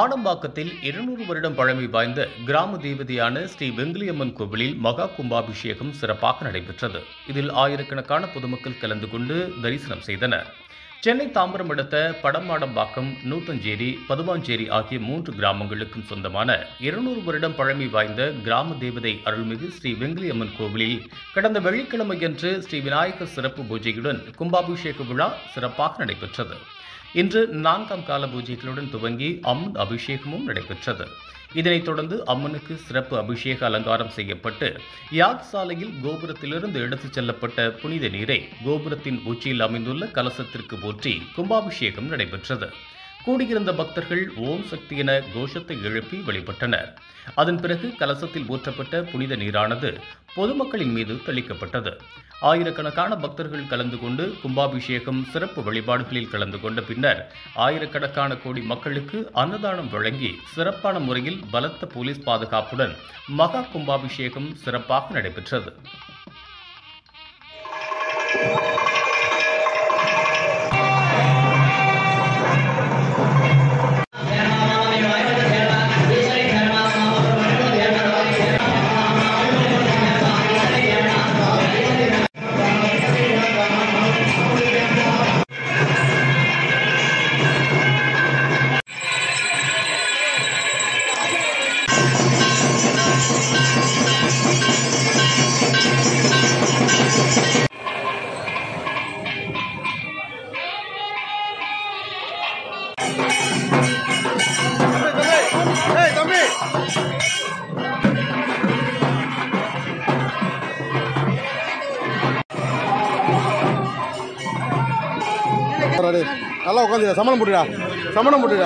மாடம்பாக்கத்தில் 200 வருடம் பழமை வாய்ந்த கிராம தேவதையான ஸ்ரீ வெங்கிலியம்மன் கோவிலில் மகா கும்பாபிஷேகம் சிறப்பாக நடைபெற்றது. இதில் ஆயிரக்கணக்கான பொதுமக்கள் கலந்து கொண்டு தரிசனம் செய்தனர். சென்னை தாம்பரம் அடுத்த படமாடம்பாக்கம், நூத்தஞ்சேரி, பதுவாஞ்சேரி ஆகிய 3 கிராமங்களுக்கும் சொந்தமான 200 வருடம் பழமை வாய்ந்த கிராம தேவதை அருள்மிகு ஸ்ரீ வெங்கிலியம்மன் கோவிலில் கடந்த வெள்ளிக்கிழமையன்று ஸ்ரீ விநாயகர் சிறப்பு பூஜையுடன் கும்பாபிஷேக விழா சிறப்பாக நடைபெற்றது. இன்று 4ஆம் கால பூஜைகளுடன் துவங்கி அம்மன் அபிஷேகமும் நடைபெற்றது. இதனைத் தொடர்ந்து அம்மனுக்கு சிறப்பு அபிஷேக அலங்காரம் செய்யப்பட்டு யாகசாலையில் கோபுரத்திலிருந்து எடுத்துச் செல்லப்பட்ட புனித நீரை கோபுரத்தின் உச்சியில் அமைந்துள்ள கலசத்திற்கு ஊற்றி கும்பாபிஷேகம் நடைபெற்றது. கூடியிருந்த பக்தர்கள் ஓம் சக்தி என கோஷத்தை எழுப்பி வழிபட்டனர். அதன் பிறகு கலசத்தில் ஊற்றப்பட்ட புனித நீரானது பொதுமக்களின் மீது தெளிக்கப்பட்டது. ஆயிரக்கணக்கான பக்தர்கள் கலந்து கொண்டு கும்பாபிஷேகம் சிறப்பு வழிபாடுகளில் கலந்து கொண்ட பின்னர் ஆயிரக்கணக்கான கோடி மக்களுக்கு அன்னதானம் வழங்கி சிறப்பான முறையில் பலத்த போலீஸ் பாதுகாப்புடன் மகா கும்பாபிஷேகம் சிறப்பாக நடைபெற்றது. நல்லா உட்காந்து சமணம் போட்டுடா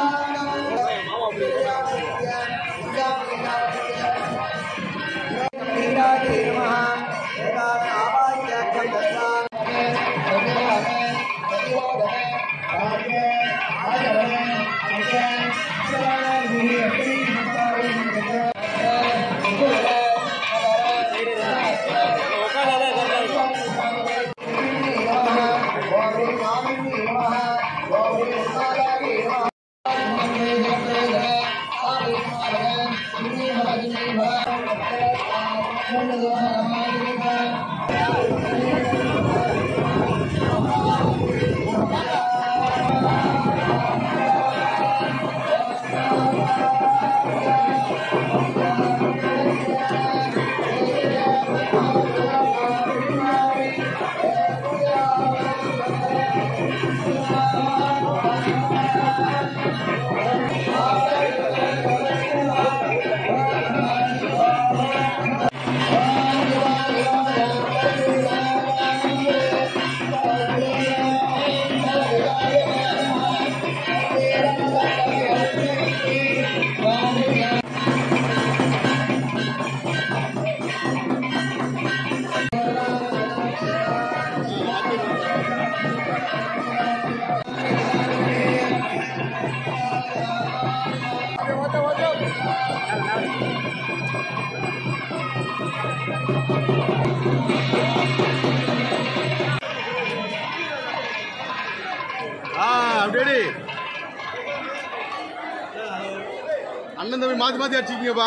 அப்படியே அண்ணன் தம்பி மாத்தி அடிச்சிக்கீங்கப்பா.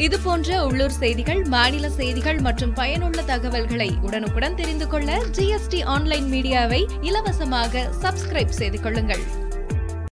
இதுபோன்ற உள்ளூர் செய்திகள், மாநில செய்திகள் மற்றும் பயனுள்ள தகவல்களை உடனுக்குடன் தெரிந்து கொள்ள GST ஆன்லைன் மீடியாவை இலவசமாக சப்ஸ்கிரைப் செய்து கொள்ளுங்கள்.